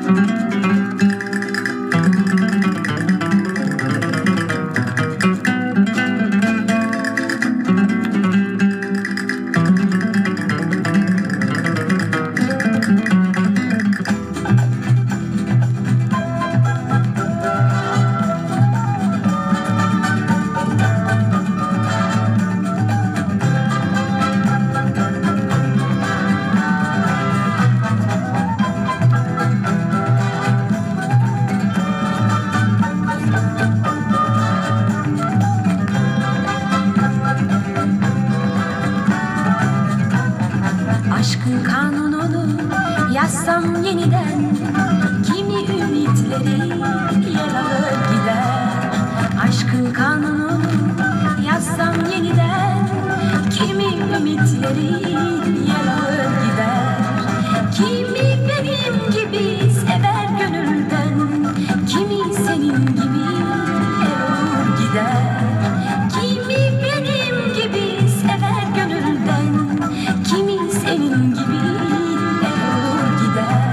Aşkın kanununu yazsam yeniden, kimi ümitleri yer alır gider. Aşkın kanununu yazsam yeniden, kimi ümitleri yer alır gider. Kimi benim gibi sever gönülden, kimi senin gibi er olur gider. Kimi benim gibi sever gönülden, kimi senin gibi er olur gider.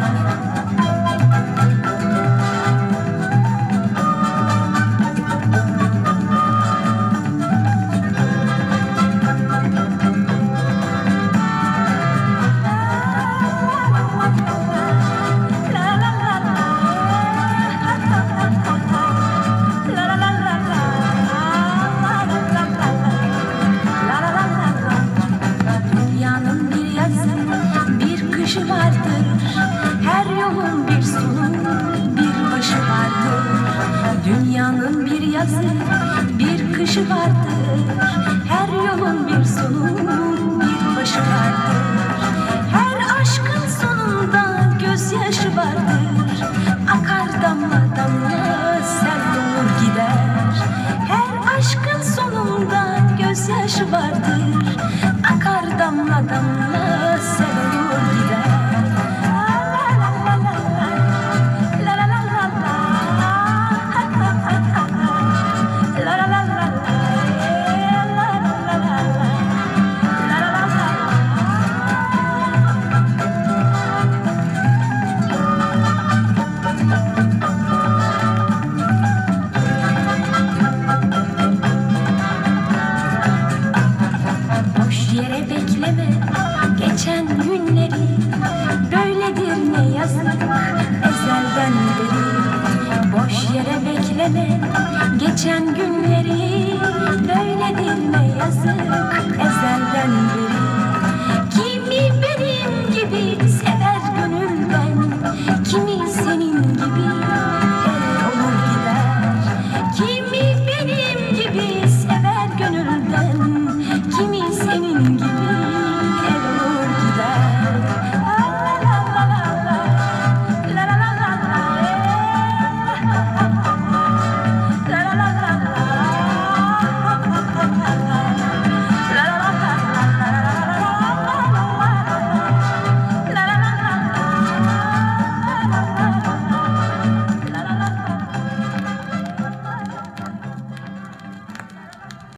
Dünyanın bir yazı, bir kışı vardır. Her yolun bir sonu, bir başı vardır. Dünyanın bir yazı, bir kışı vardır. Her yolun bir sonu, bir başı vardır. Her aşkın sonunda gözyaşı vardır. Akar damla damla sel olur gider. Her aşkın sonunda gözyaşı vardır. Akar damla damla sel olur gider. Boş yere bekleme geçen günleri, böyledir ne yazık ezelden beri. Boş yere bekleme geçen günleri, böyledir ne yazık ezelden beri.